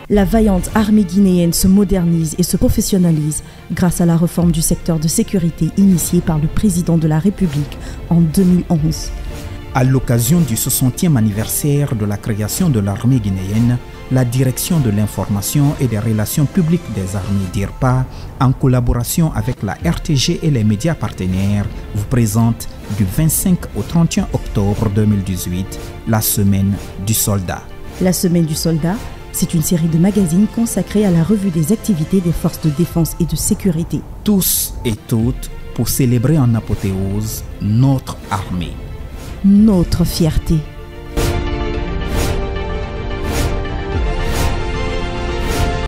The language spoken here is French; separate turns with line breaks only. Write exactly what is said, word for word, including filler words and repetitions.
La vaillante armée guinéenne se modernise et se professionnalise grâce à la réforme du secteur de sécurité initiée par le président de la République en deux mille onze.
À l'occasion du soixantième anniversaire de la création de l'armée guinéenne, la Direction de l'information et des relations publiques des armées D I R P A, en collaboration avec la R T G et les médias partenaires, vous présente du vingt-cinq au trente et un octobre deux mille dix-huit la Semaine du Soldat.
La Semaine du Soldat, c'est une série de magazines consacrés à la revue des activités des forces de défense et de sécurité.
Tous et toutes pour célébrer en apothéose notre armée.
Notre fierté.